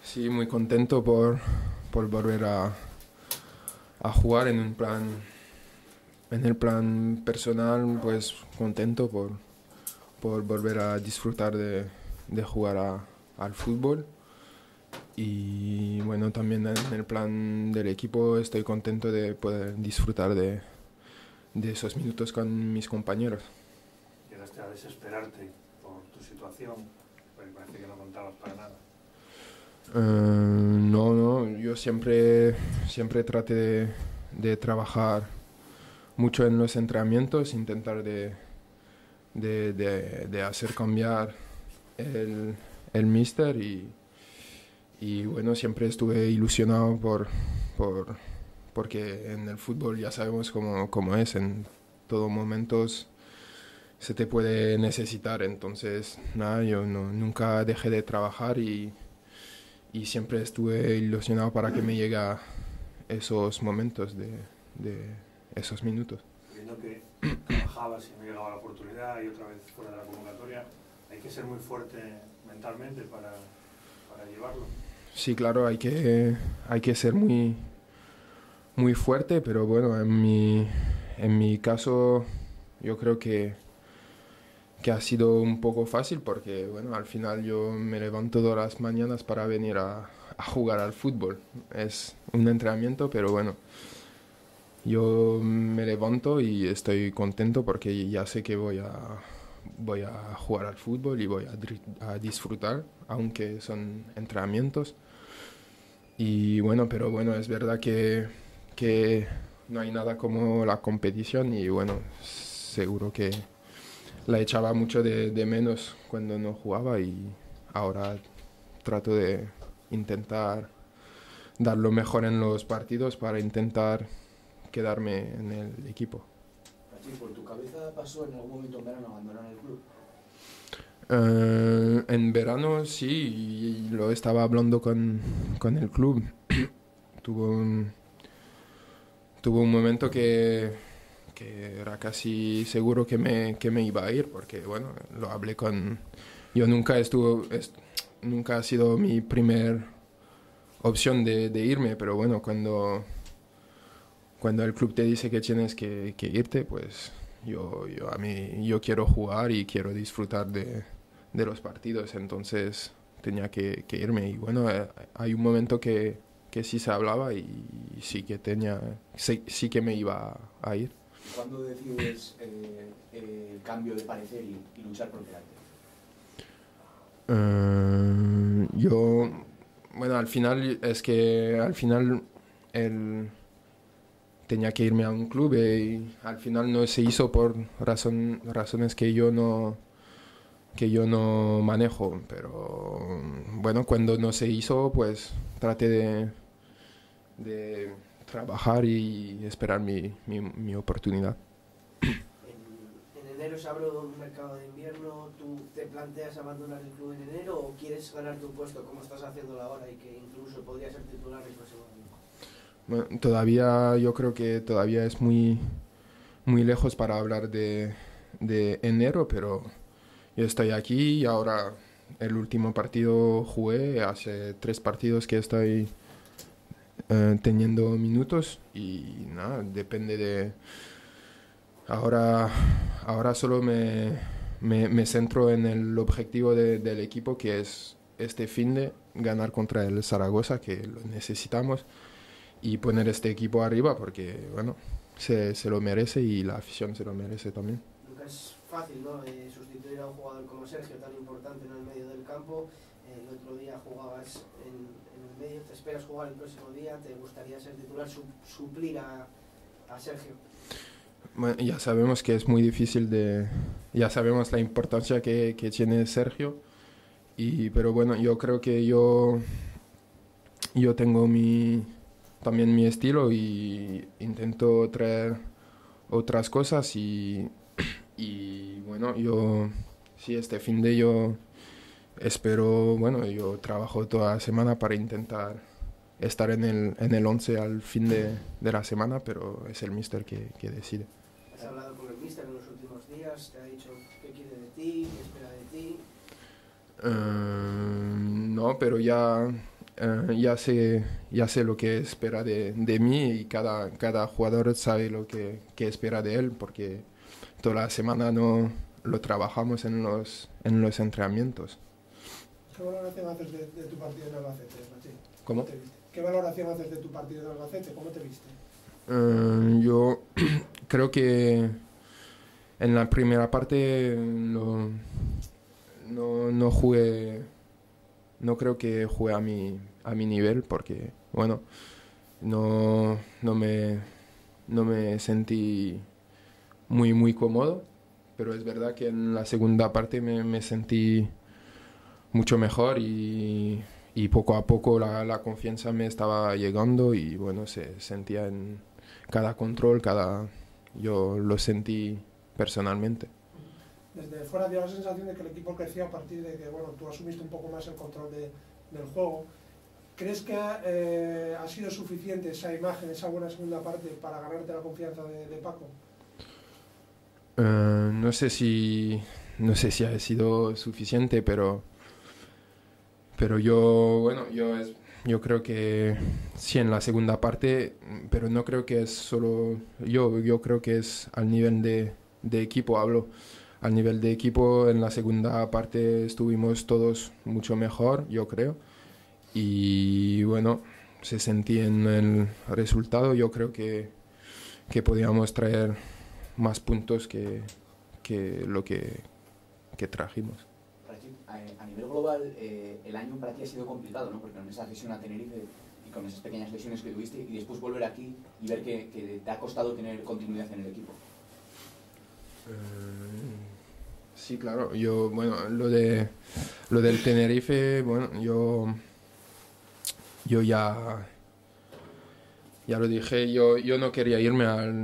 Sí, muy contento por volver a jugar en el plan personal, pues contento por volver a disfrutar de jugar al fútbol. Y bueno, también en el plan del equipo estoy contento de poder disfrutar de esos minutos con mis compañeros. Llegaste a desesperarte por tu situación, porque parece que no contabas para nada. No, no, yo siempre traté de trabajar mucho en los entrenamientos, intentar de hacer cambiar el míster y bueno, siempre estuve ilusionado porque en el fútbol ya sabemos cómo es, en todo momentos se te puede necesitar, entonces nada, yo nunca dejé de trabajar y siempre estuve ilusionado para que me lleguen esos momentos de esos minutos. Viendo que trabajabas y no llegaba la oportunidad y otra vez fuera de la convocatoria, hay que ser muy fuerte mentalmente para llevarlo. Sí, claro, hay que ser muy fuerte, pero bueno, en mi caso yo creo que ha sido un poco fácil porque bueno, al final yo me levanto todas las mañanas para venir a jugar al fútbol. Es un entrenamiento, pero bueno, yo me levanto y estoy contento porque ya sé que voy a jugar al fútbol y voy a disfrutar, aunque son entrenamientos. Y bueno, pero bueno, es verdad que no hay nada como la competición y bueno, seguro que la echaba mucho de menos cuando no jugaba y ahora trato de intentar dar lo mejor en los partidos para intentar quedarme en el equipo. Así, ¿por tu cabeza pasó en algún momento en verano abandonar el club? En verano sí, y lo estaba hablando con el club. tuvo, un, tuvo un momento que era casi seguro que me iba a ir, porque bueno, lo hablé con... Yo nunca ha sido mi primer opción de irme, pero bueno, cuando el club te dice que tienes que irte, pues yo quiero jugar y quiero disfrutar de los partidos, entonces tenía que irme. Y bueno, hay un momento que sí se hablaba y sí que me iba a ir. ¿Cuándo decides el cambio de parecer y luchar por quedarte? Yo, bueno, al final el tenía que irme a un club y al final no se hizo por razones que yo no manejo, pero bueno, cuando no se hizo, pues traté de trabajar y esperar mi oportunidad. En enero se abre un mercado de invierno. ¿Tú te planteas abandonar el club en enero o quieres ganar tu puesto como estás haciéndolo ahora y que incluso podría ser titular el próximo año? Bueno, yo creo que todavía es muy lejos para hablar de enero, pero yo estoy aquí y ahora el último partido jugué, hace 3 partidos que estoy teniendo minutos y nada, depende de... Ahora solo me centro en el objetivo del equipo, que es este finde ganar contra el Zaragoza, que lo necesitamos, y poner este equipo arriba porque, bueno, se lo merece y la afición se lo merece también. Nunca es fácil, ¿no? Sustituir a un jugador como Sergio, tan importante en el medio del campo. El otro día jugabas en el medio, te esperas jugar el próximo día, te gustaría ser titular, suplir a Sergio. Bueno, ya sabemos que es muy difícil ya sabemos la importancia que tiene Sergio, pero bueno, yo creo que yo tengo también mi estilo y intento traer otras cosas y bueno, sí, este fin de yo espero, bueno, yo trabajo toda la semana para intentar estar en el 11 al fin de la semana, pero es el míster que decide. ¿Has hablado con el míster en los últimos días? ¿Te ha dicho qué quiere de ti, qué espera de ti? No, pero ya ya sé lo que espera de mí y cada jugador sabe lo que espera de él porque toda la semana no lo trabajamos en los entrenamientos. ¿Qué valoración haces de tu partido en Albacete, Machín? ¿Cómo? ¿Te viste? ¿Qué valoración haces de tu partido en Albacete? ¿Cómo te viste? Yo creo que en la primera parte no jugué, no creo que jugué a mi nivel porque, bueno, no me sentí muy cómodo, pero es verdad que en la segunda parte me sentí mucho mejor y poco a poco la confianza me estaba llegando y bueno, se sentía en cada control, yo lo sentí personalmente. Desde fuera dio la sensación de que el equipo creció a partir de que bueno, tú asumiste un poco más el control del juego. ¿Crees que ha sido suficiente esa imagen, esa buena segunda parte para ganarte la confianza de Paco? No sé si ha sido suficiente, pero yo creo que sí en la segunda parte, pero no creo que es solo yo creo que es al nivel de equipo, hablo. Al nivel de equipo, en la segunda parte estuvimos todos mucho mejor, yo creo. Y bueno, se sentía en el resultado. Yo creo que podíamos traer más puntos que lo que trajimos. A nivel global, el año para ti ha sido complicado, ¿no? Porque con esa lesión a Tenerife y con esas pequeñas lesiones que tuviste y después volver aquí y ver que te ha costado tener continuidad en el equipo. Sí, claro. Lo del Tenerife, bueno, yo ya lo dije. Yo no quería irme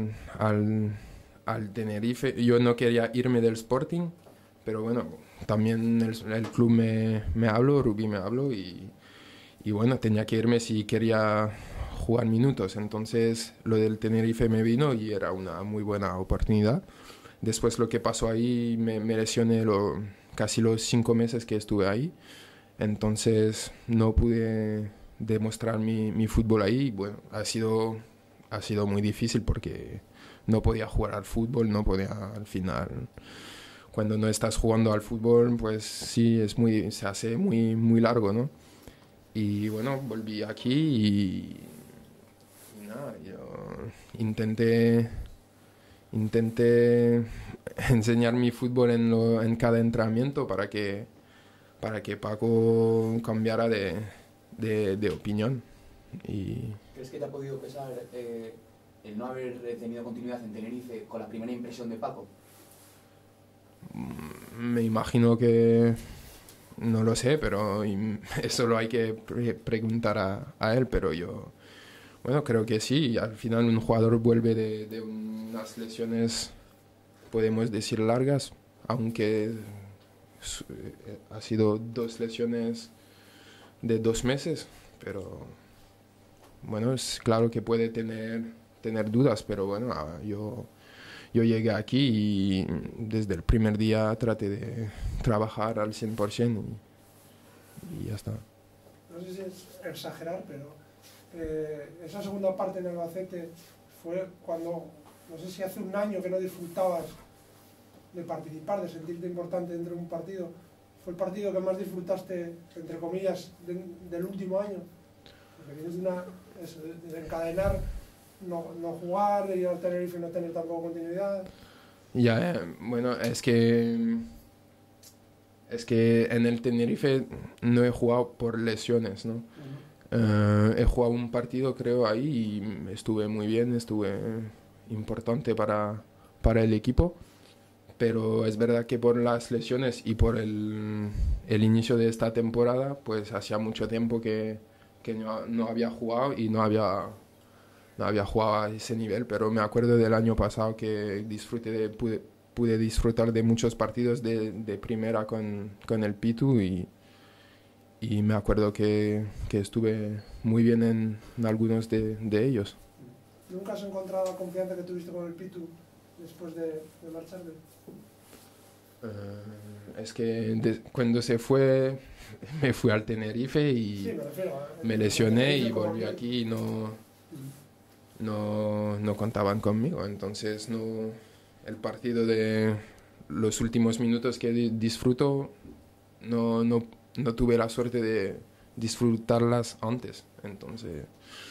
al Tenerife. Yo no quería irme del Sporting, pero bueno, también el club me habló, Rubí me habló y bueno, tenía que irme si quería jugar minutos. Entonces lo del Tenerife me vino y era una muy buena oportunidad. Después lo que pasó ahí, me lesioné casi los 5 meses que estuve ahí. Entonces no pude demostrar mi fútbol ahí. Bueno, ha sido muy difícil porque no podía jugar al fútbol, no podía al final. Cuando no estás jugando al fútbol, pues sí, se hace muy largo, ¿no? Y bueno, volví aquí y nada, yo intenté enseñar mi fútbol en cada entrenamiento para que Paco cambiara de opinión. ¿Crees que te ha podido pesar el no haber tenido continuidad en Tenerife con la primera impresión de Paco? Me imagino que no lo sé, pero eso lo hay que preguntar a él, pero yo creo que sí. Al final un jugador vuelve de unas lesiones, podemos decir largas, aunque ha sido 2 lesiones de 2 meses, pero bueno, es claro que puede tener dudas, pero bueno, yo llegué aquí y desde el primer día traté de trabajar al 100% y ya está. No sé si es exagerar, pero esa segunda parte en Albacete fue cuando, no sé si hace un año que no disfrutabas de participar, de sentirte importante dentro de un partido, fue el partido que más disfrutaste, entre comillas, del último año, porque vienes de encadenar, no jugar, ir al Tenerife y no tener tampoco continuidad. Ya, bueno, es que en el Tenerife no he jugado por lesiones, ¿no? He jugado un partido, creo, ahí y estuve muy bien, estuve importante para el equipo, pero es verdad que por las lesiones y por el inicio de esta temporada, pues hacía mucho tiempo que no había jugado y no había jugado a ese nivel, pero me acuerdo del año pasado que pude disfrutar de muchos partidos de primera con el Pitu y me acuerdo que estuve muy bien en algunos de ellos. ¿Nunca has encontrado la confianza que tuviste con el Pitu después de marcharte? es que cuando se fue, me fui al Tenerife y Sí, me refiero me lesioné y como volví que- aquí y no contaban conmigo. Entonces el partido de los últimos minutos que disfruto no tuve la suerte de disfrutarlas antes. Entonces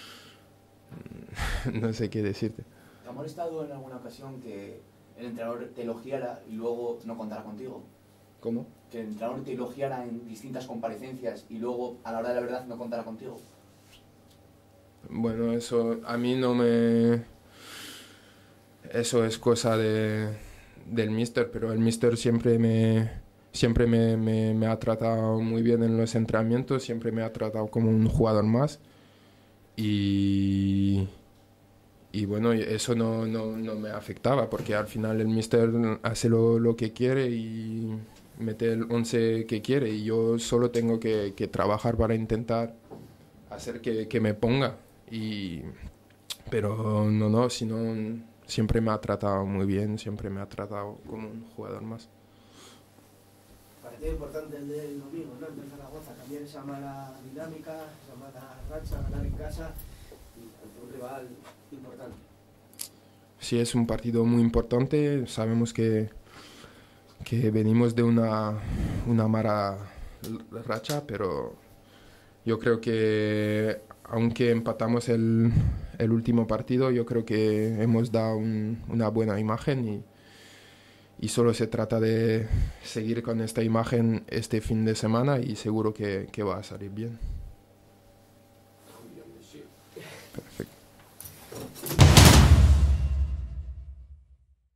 no sé qué decirte. ¿Te ha molestado en alguna ocasión que el entrenador te elogiara y luego no contara contigo? ¿Cómo? Que el entrenador te elogiara en distintas comparecencias y luego a la hora de la verdad no contara contigo. Bueno, eso a mí no me... Eso es cosa del míster, pero el míster siempre me ha tratado muy bien en los entrenamientos, siempre me ha tratado como un jugador más. Y bueno, eso no me afectaba, porque al final el míster hace lo que quiere y mete el 11 que quiere, y yo solo tengo que trabajar para intentar hacer que me ponga. Pero sino siempre me ha tratado muy bien, siempre me ha tratado como un jugador más. Partido importante el del domingo, ¿no? En Zaragoza, cambiar esa mala dinámica, esa mala racha, ganar en casa y ante un rival importante. Sí, es un partido muy importante. Sabemos que venimos de una mala racha, pero yo creo que aunque empatamos el último partido, yo creo que hemos dado una buena imagen y solo se trata de seguir con esta imagen este fin de semana y seguro que va a salir bien.